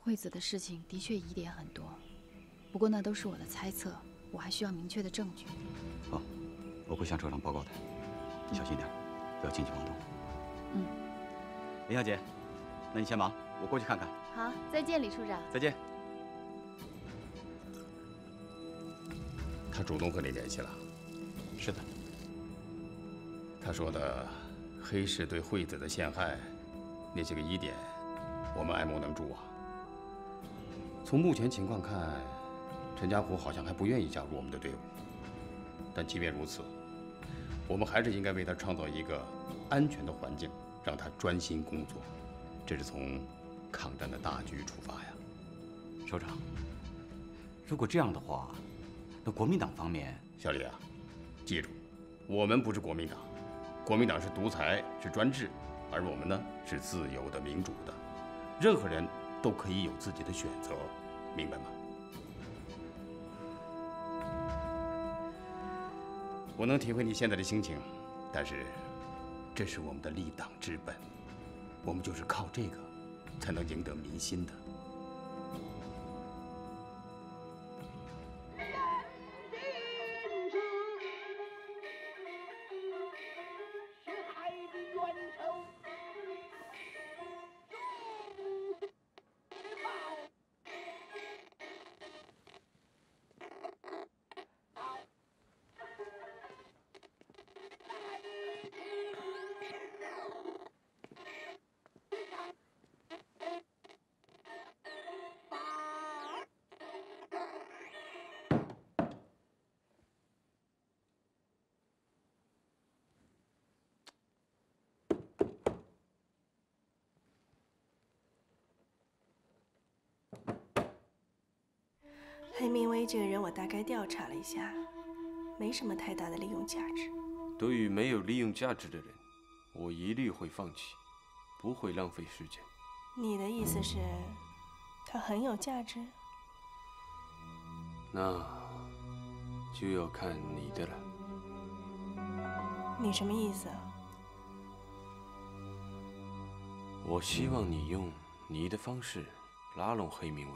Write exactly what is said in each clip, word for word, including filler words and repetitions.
惠子的事情的确疑点很多，不过那都是我的猜测，我还需要明确的证据。 好，我会向处长报告的，你小心点，不要轻举妄动。 嗯。 林小姐，那你先忙，我过去看看。 好，再见，李处长。 再见。 他主动和你联系了？ 是的。 他说的黑市对惠子的陷害，那些个疑点，我们爱莫能助啊。从目前情况看，陈家虎好像还不愿意加入我们的队伍。但即便如此，我们还是应该为他创造一个安全的环境，让他专心工作。这是从抗战的大局出发呀。 首长，如果这样的话，那国民党方面， 小李啊，记住，我们不是国民党，国民党是独裁，是专制，而我们呢是自由的、民主的，任何人都可以有自己的选择，明白吗？我能体会你现在的心情，但是这是我们的立党之本，我们就是靠这个才能赢得民心的。 黑明威这个人，我大概调查了一下，没什么太大的利用价值。 对于没有利用价值的人，我一律会放弃，不会浪费时间。 你的意思是，他很有价值？ 那就要看你的了。 你什么意思啊？ 我希望你用你的方式拉拢黑明威。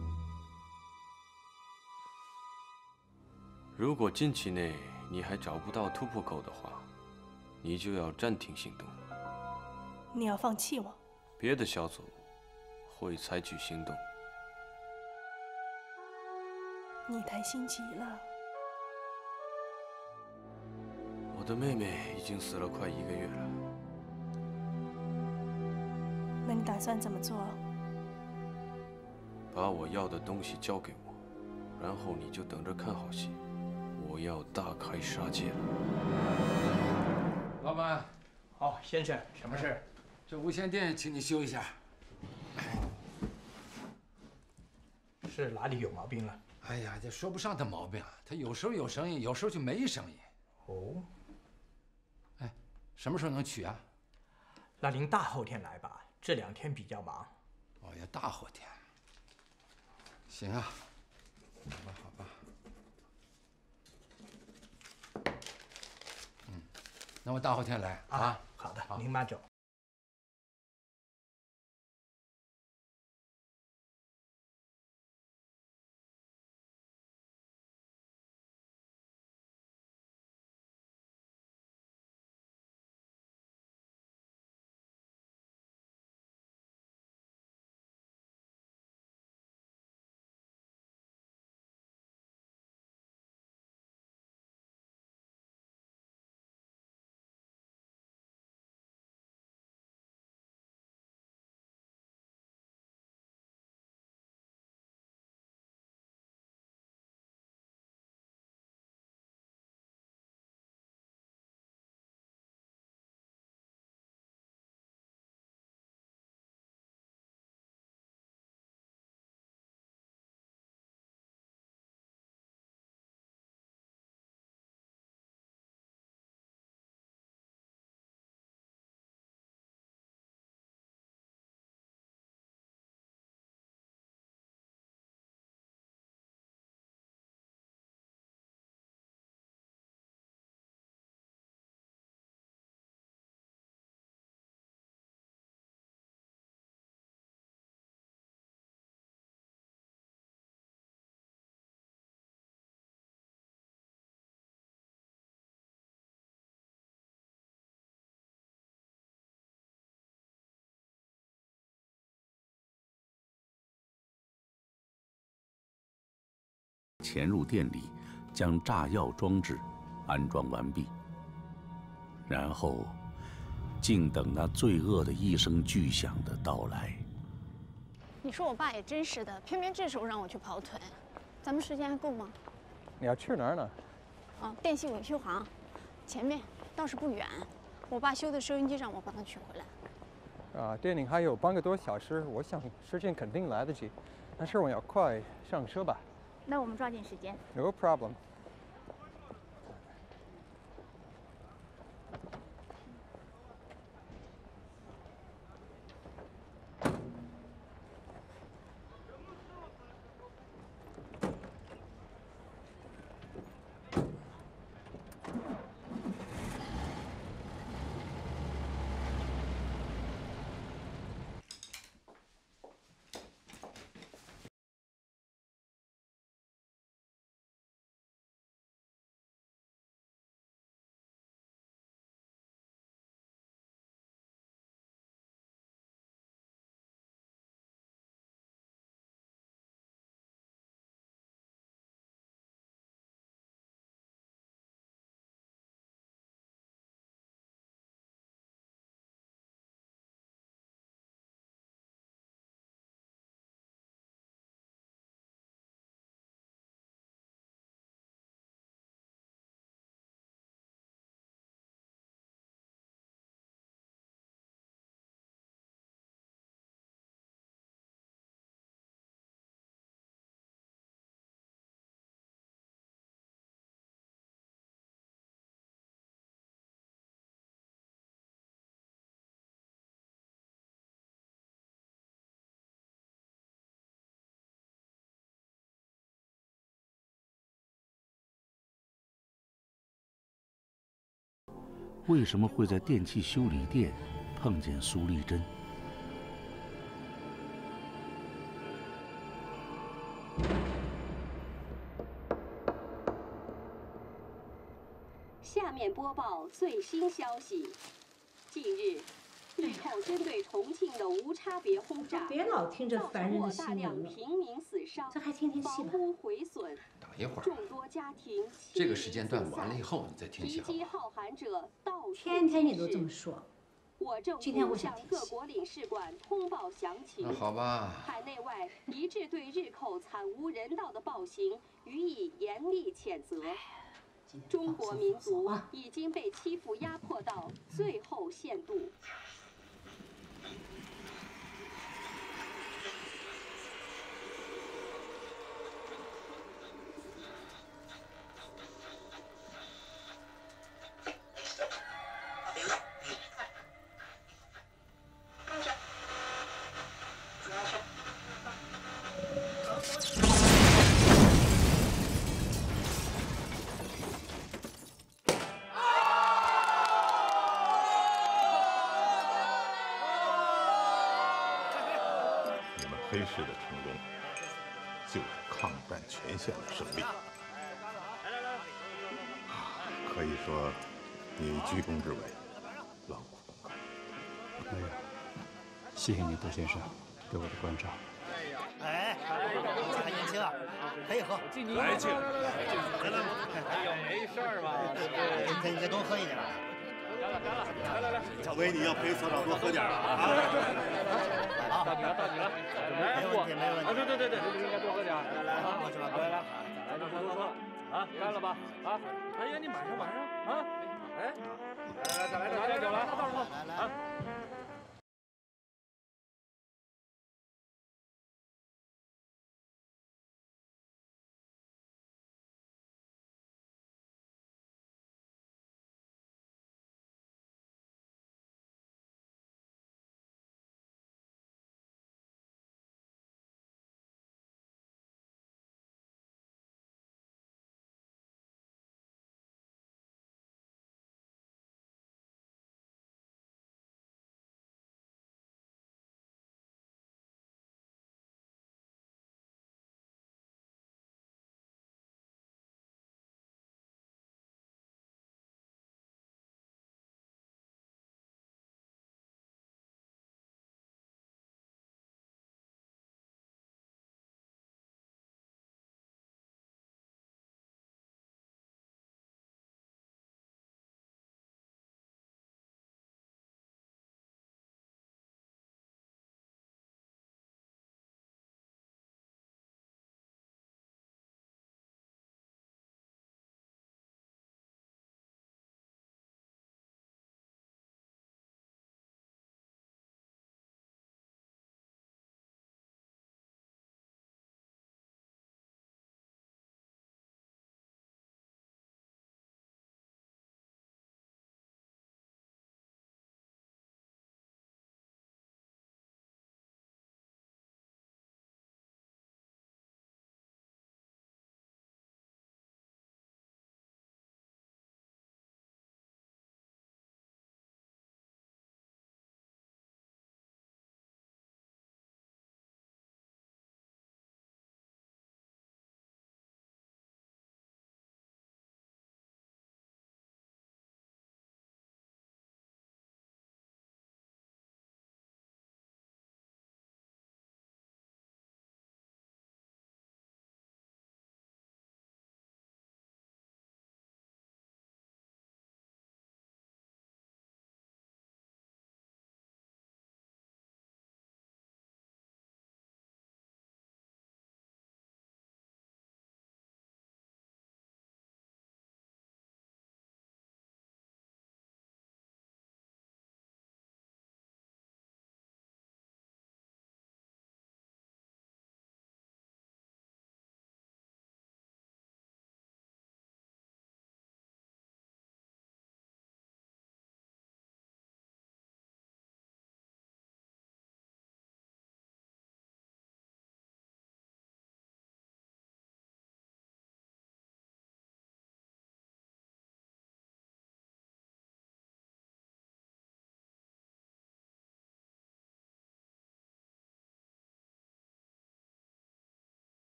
如果近期内你还找不到突破口的话，你就要暂停行动。 你要放弃我？ 别的小组会采取行动。 你太心急了。 我的妹妹已经死了快一个月了。 那你打算怎么做？ 把我要的东西交给我，然后你就等着看好戏。我要大开杀戒了。 老板， 好，先生，什么事？ 这无线电请你修一下。 是哪里有毛病了？ 哎呀，这说不上的毛病，它有时候有声音，有时候就没声音。 哦。 哎，什么时候能取啊？ 那您大后天来吧，这两天比较忙。 哦，要大后天。行啊，好吧，好吧。嗯，那我大后天来啊。 啊好的，好您慢走。 潜入店里，将炸药装置安装完毕，然后静等那罪恶的一声巨响的到来。 你说我爸也真是的，偏偏这时候让我去跑腿，咱们时间还够吗？ 你要去哪儿呢？ 哦，电信维修行，前面倒是不远。我爸修的收音机让我帮他取回来。 啊，电影还有半个多小时，我想时间肯定来得及。但是我要快，上车吧。 那我们抓紧时间。 No problem。 为什么会在电器修理店碰见苏丽珍？ 下面播报最新消息：近日，日寇针对重庆的无差别轰炸， 别老听这烦人的新大量闻了， 平民死伤， 这还听听戏吧。 房屋毁损， 等一会儿， 众多家庭这个时间段完了以后，你再听戏好敌机好汉者到处天天你都这么说。 我政今天府我想听向各国领事馆通报详情。 那好吧。 海内外一致对日寇惨无人道的暴行予以严厉谴责。中国民族已经被欺负压迫到最后限度。 黑市的成功，就是抗战全线的胜利。可以说，你居功至伟，劳苦功高。 没有，谢谢你，杜先生对我的关照。 哎，你还年轻啊，可以喝。 来敬， 来来来，哎呦，没事儿吧？你再多喝一点。 来来来，小薇，你要陪所长多喝点啊！ 好，到你了，到你了，没问题，没问题。啊，对对对对，应该多喝点。来来，过去吧，来来，来，多喝多喝。啊，干了吧？啊，哎呀，你马上马上啊！哎，来来，再来点，来点酒来，来来啊。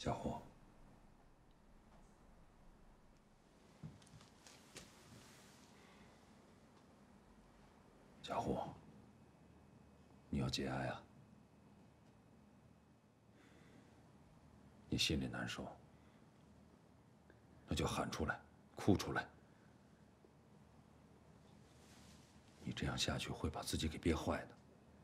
小胡，小胡，你要节哀啊！你心里难受，那就喊出来，哭出来。你这样下去会把自己给憋坏的。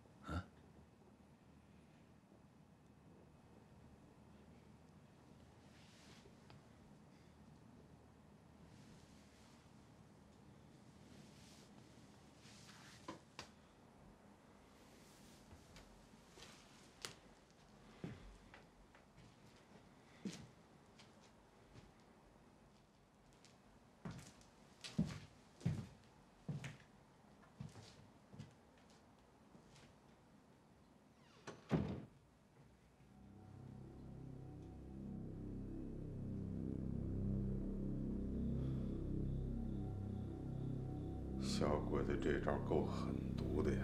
小鬼子这招够狠毒的呀！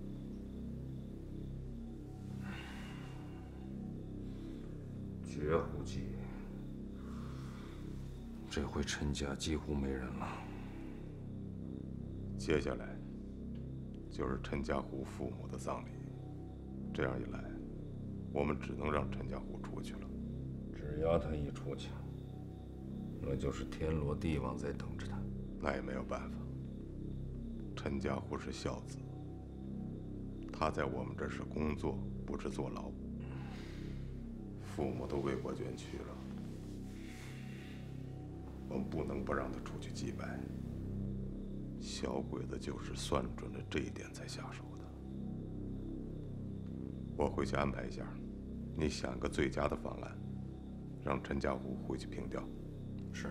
绝户计，这回陈家几乎没人了。 接下来就是陈家湖父母的葬礼，这样一来，我们只能让陈家湖出去了。 只要他一出去，那就是天罗地网在等着他。 那也没有办法。 陈家湖是孝子，他在我们这是工作，不是坐牢。父母都为国捐躯了，我们不能不让他出去祭拜。小鬼子就是算准了这一点才下手的。我回去安排一下，你想个最佳的方案，让陈家湖回去凭吊。 是。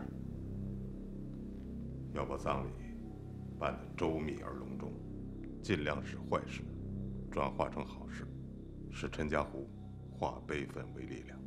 要把葬礼 办得周密而隆重，尽量使坏事转化成好事，使陈家湖化悲愤为力量。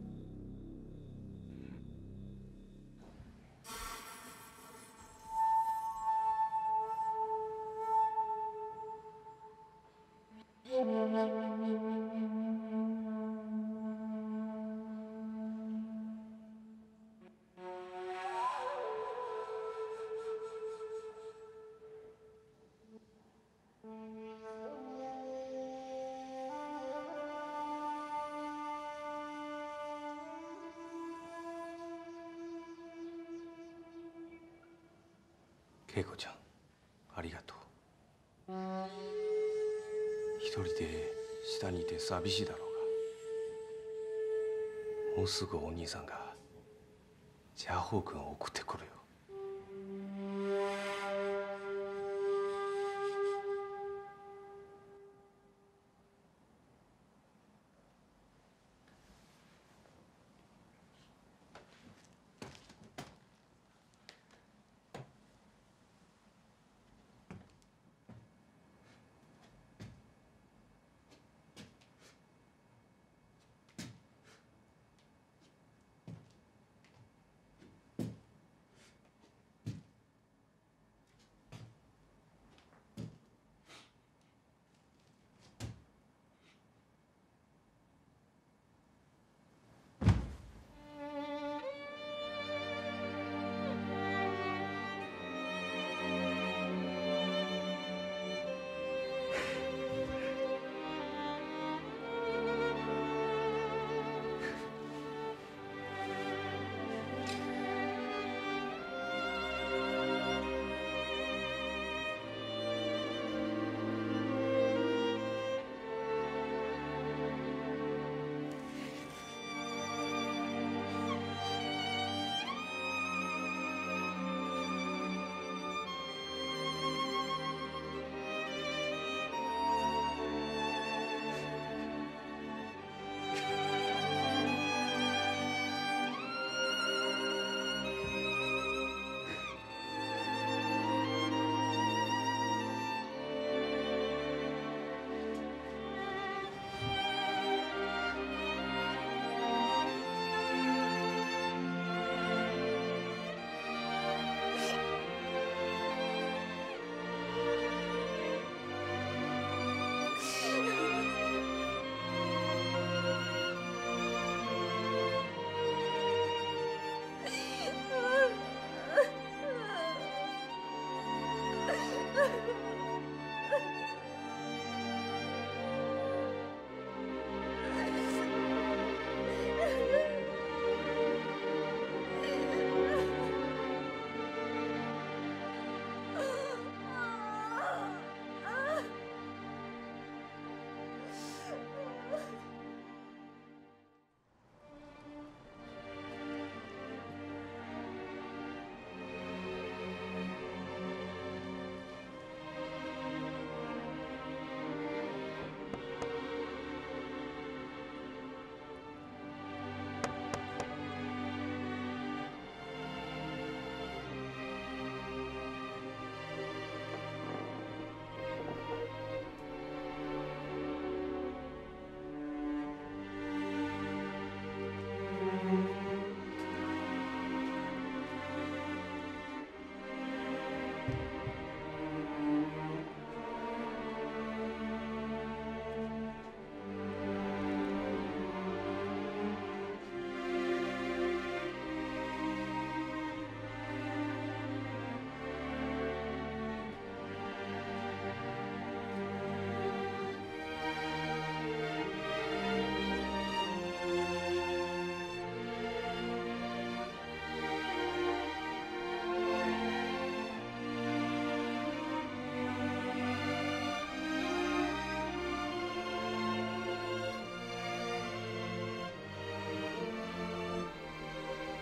恵子ちゃん、ありがとう。一人で下にいて寂しいだろうが、もうすぐお兄さんがジャホー君を送ってくるよ。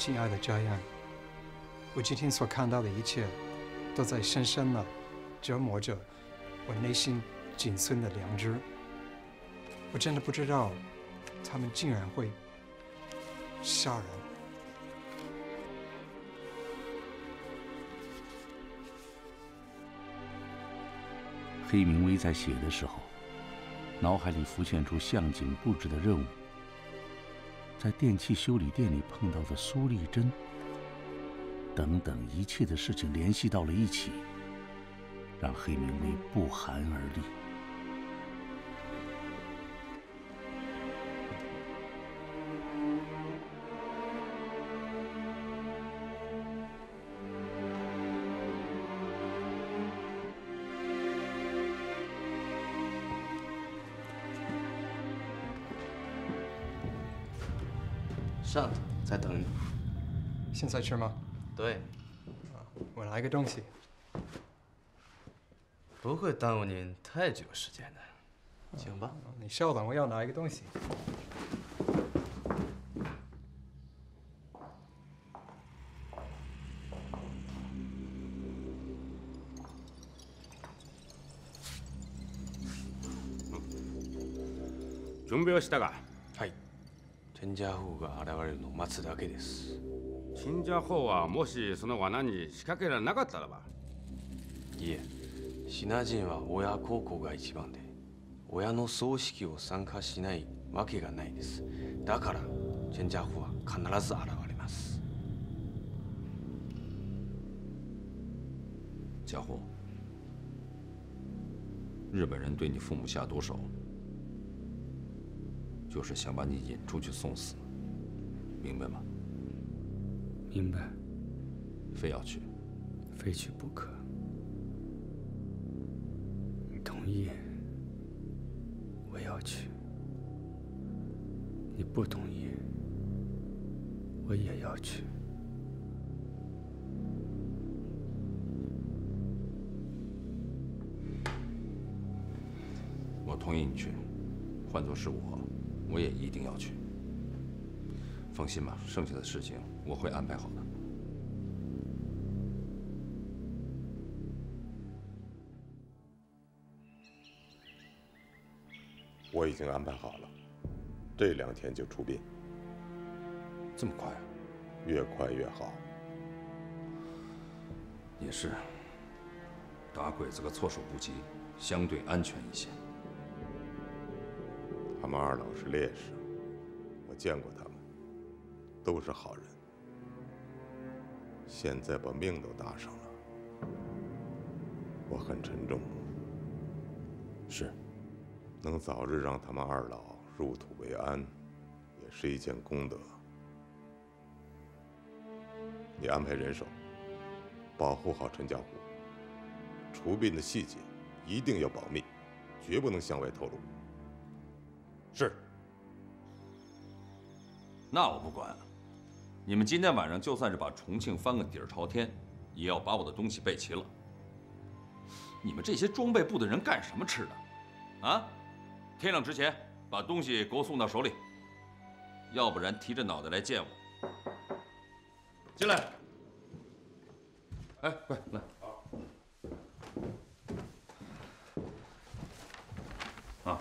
亲爱的家人，我今天所看到的一切，都在深深地折磨着我内心仅存的良知。我真的不知道，他们竟然会杀人。 黑明威在写的时候，脑海里浮现出向警布置的任务，在电器修理店里碰到的苏丽珍，等等一切的事情联系到了一起，让黑明威不寒而栗。 上，在等你。现在吃吗？ 对。 我拿一个东西。 不会耽误您太久时间的，行吧？ 你稍等，我要拿一个东西。 準備はしたか？ はい。チェンジャーホーが現れるのを待つだけです。 チェンジャーホーはもしその罠に仕掛けられなかったらば？ いえ、シナ人は親孝行が一番で、親の葬式を参加しないわけがないです。だからチェンジャーホーは必ず現れます。 家伙，日本人对你父母下毒手，就是想把你引出去送死，明白吗？ 明白。 非要去？ 非去不可。你同意，我要去；你不同意，我也要去。 我同意你去，换作是我，我也一定要去。放心吧，剩下的事情我会安排好的。 我已经安排好了，这两天就出殡。 这么快啊？ 越快越好。 也是，打鬼子个措手不及，相对安全一些。 他们二老是烈士，我见过他们，都是好人。现在把命都搭上了，我很沉重。 是。 能早日让他们二老入土为安，也是一件功德。你安排人手，保护好陈家湖。除殡的细节一定要保密，绝不能向外透露。 是。那我不管。你们今天晚上就算是把重庆翻个底儿朝天，也要把我的东西备齐了。你们这些装备部的人干什么吃的？啊？天亮之前把东西给我送到手里，要不然提着脑袋来见我。进来。哎，快来。啊。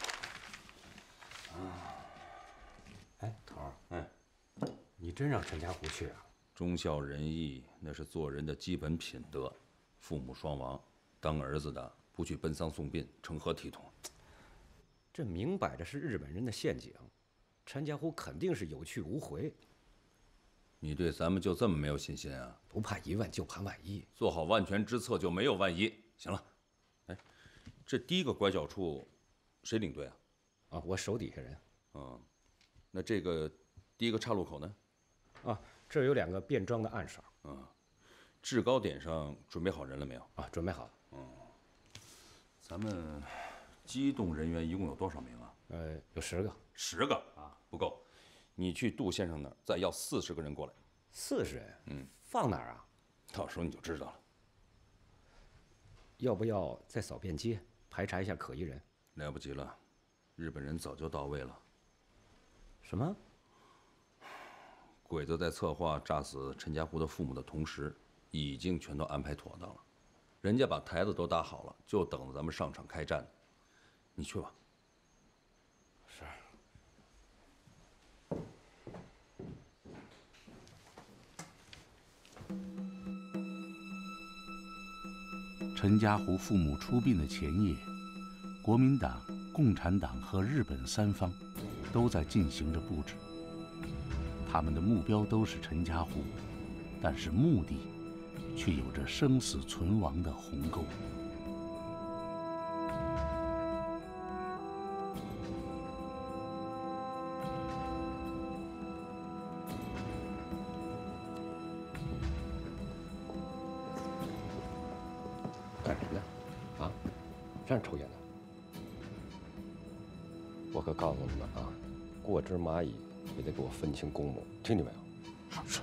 哎，头儿，哎，你真让陈家湖去啊？ 忠孝仁义，那是做人的基本品德。父母双亡，当儿子的不去奔丧送殡，成何体统？ 这明摆着是日本人的陷阱，陈家湖肯定是有去无回。 你对咱们就这么没有信心啊？ 不怕一万就怕万一， 做好万全之策就没有万一。行了，哎，这第一个拐角处，谁领队啊？ 啊，我手底下人。 嗯，那这个第一个岔路口呢？ 啊，这儿有两个便装的暗哨。 嗯，制高点上准备好人了没有？ 啊，准备好了。 嗯，咱们。机动人员一共有多少名啊？ 呃，有十个。 十个啊，不够。你去杜先生那儿再要四十个人过来。 四十人？ 嗯， 放哪儿啊？ 到时候你就知道了。 要不要再扫遍街，排查一下可疑人？ 来不及了，日本人早就到位了。 什么？ 鬼子在策划炸死陈家湖的父母的同时，已经全都安排妥当了。人家把台子都搭好了，就等着咱们上场开战。你去吧。 是。 陈家湖父母出殡的前夜，国民党、共产党和日本三方都在进行着布置。他们的目标都是陈家湖，但是目的却有着生死存亡的鸿沟。 干什么呢？啊，让抽烟呢？我可告诉你们啊，过只蚂蚁也得给我分清公母，听见没有？好是。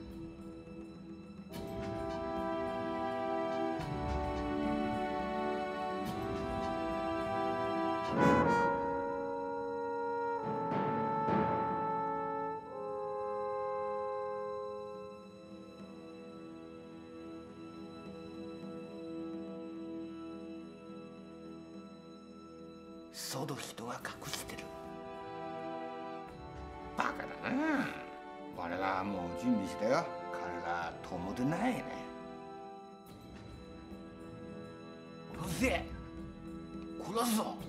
その人は隠してる。バカだな。我らはもう準備したよ。彼ら友でないね。うるせえ。殺すぞ。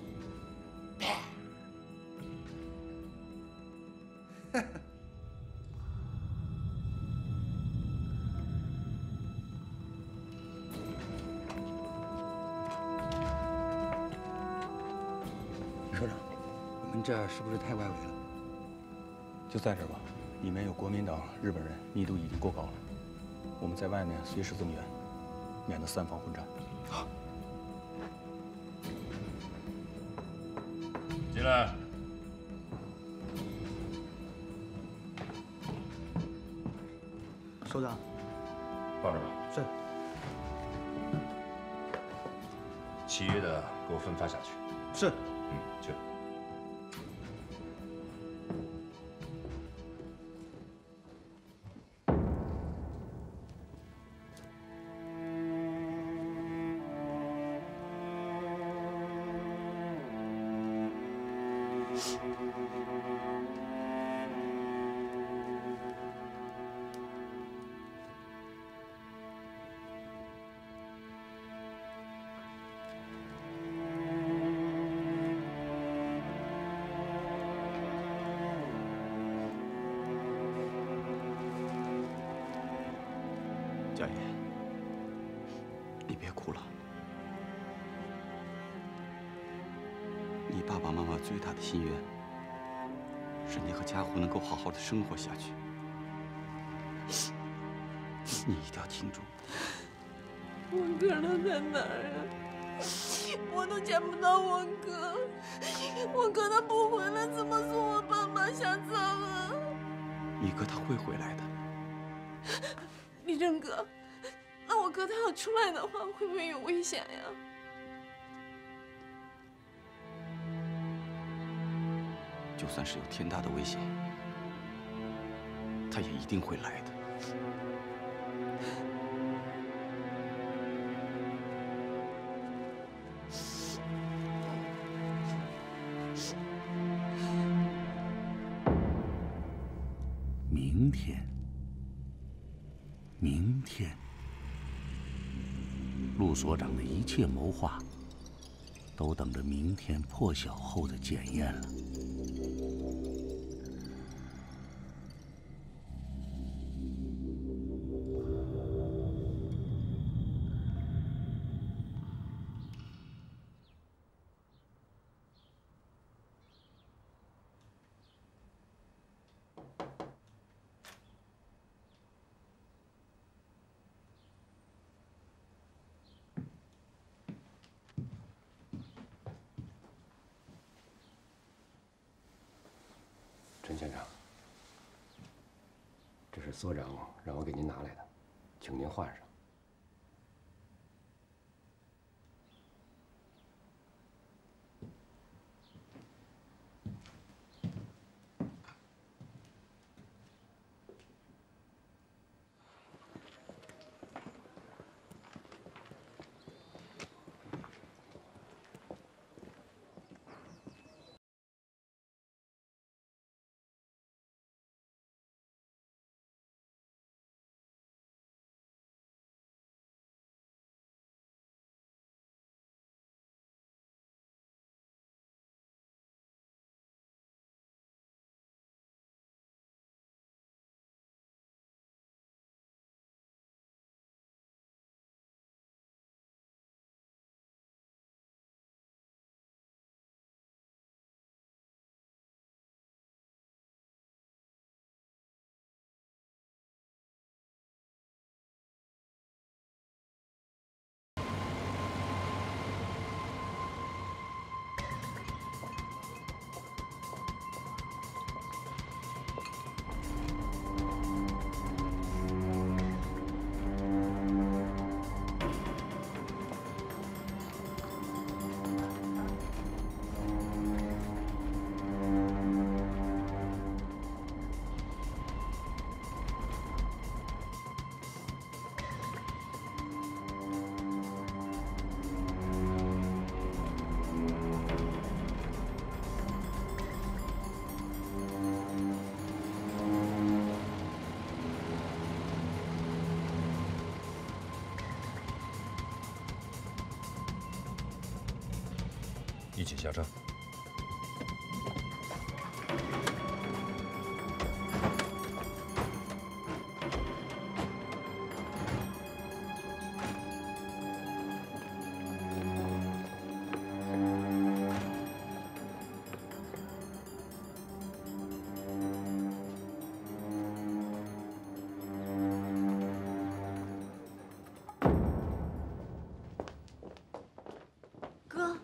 首长，我们这儿是不是太外围了？ 就在这儿吧，里面有国民党、日本人，密度已经够高了。我们在外面随时增援，免得三方混战。 好。 进来。 首长， 放这吧。 是。 其余的给我分发下去。 是。 嗯，去。 家爷，你别哭了。你爸爸妈妈最大的心愿是你和家湖能够好好的生活下去。你一定要挺住。 我哥他在哪儿啊？我都见不到我哥，我哥他不回来，怎么送我爸妈下葬啊？ 你哥他会回来的。 立正哥，那我哥他要出来的话，会不会有危险呀？ 就算是有天大的危险，他也一定会来的。 明天。明天，陆所长的一切谋划，都等着明天破晓后的检验了。 陈县长，这是所长让我给您拿来的，请您换上。 取下车。 哥。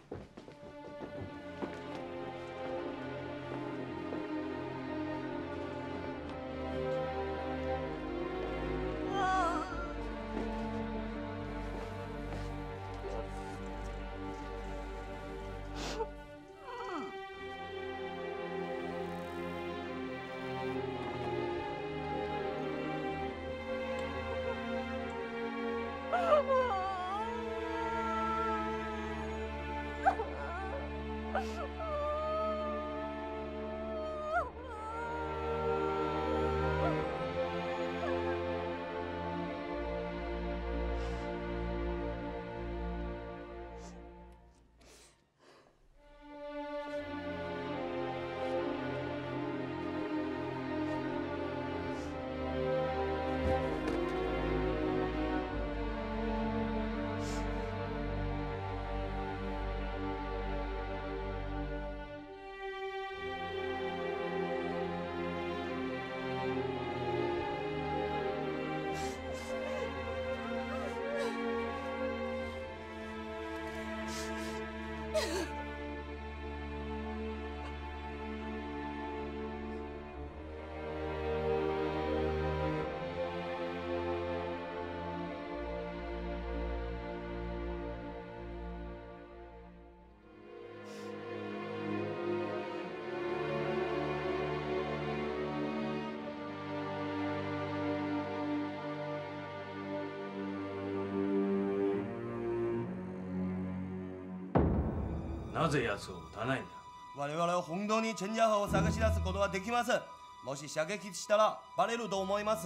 なぜ奴を撃たないんだ。 我々は本当にチェンジャーハを探し出すことはできません。もし射撃したらバレると思います。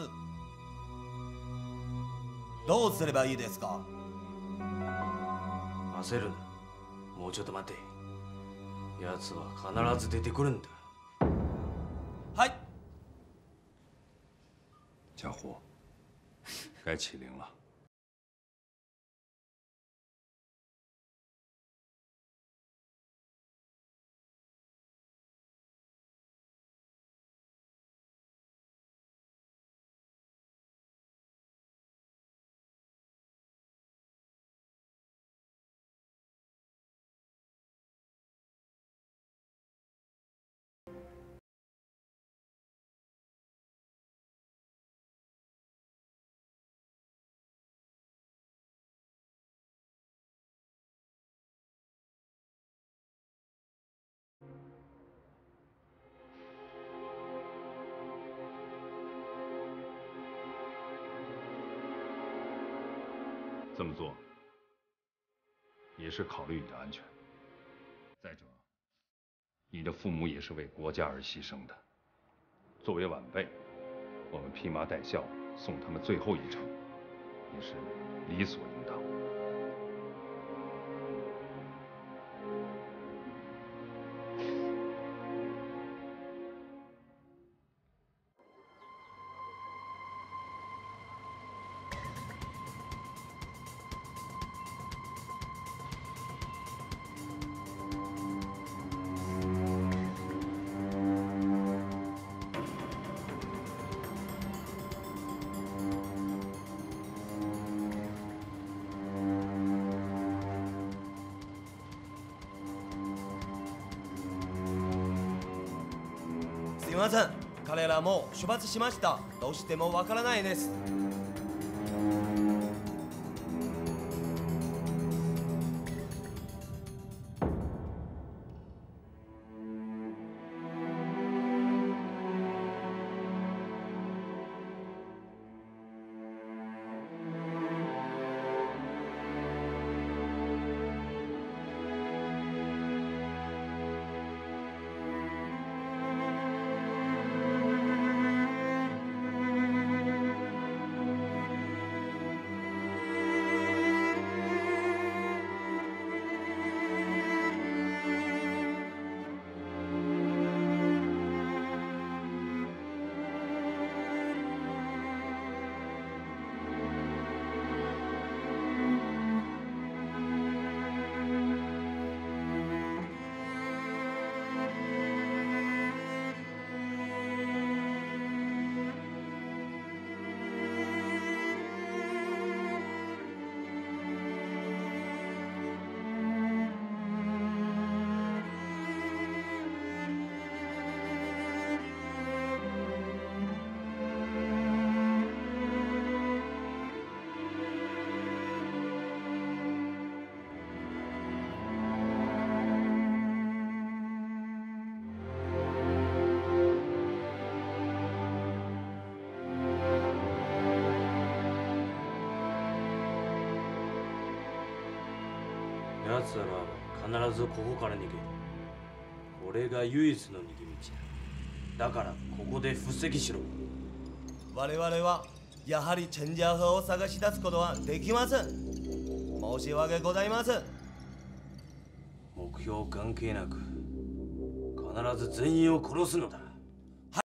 どうすればいいですか？ 焦るな。もうちょっと待て。奴は必ず出てくるんだ。 はい。 家伙，该起灵了。 这么做也是考虑你的安全。再者，你的父母也是为国家而牺牲的。作为晚辈，我们披麻戴孝送他们最后一程，也是理所应当。 すみません、彼らもう出発しました。どうしてもわからないです。 奴らは必ずここから逃げる。これが唯一の逃げ道だ。だからここで伏撃しろ。我々はやはりチェンジャー砲を探し出すことはできません。申し訳ございません。目標関係なく必ず全員を殺すのだ。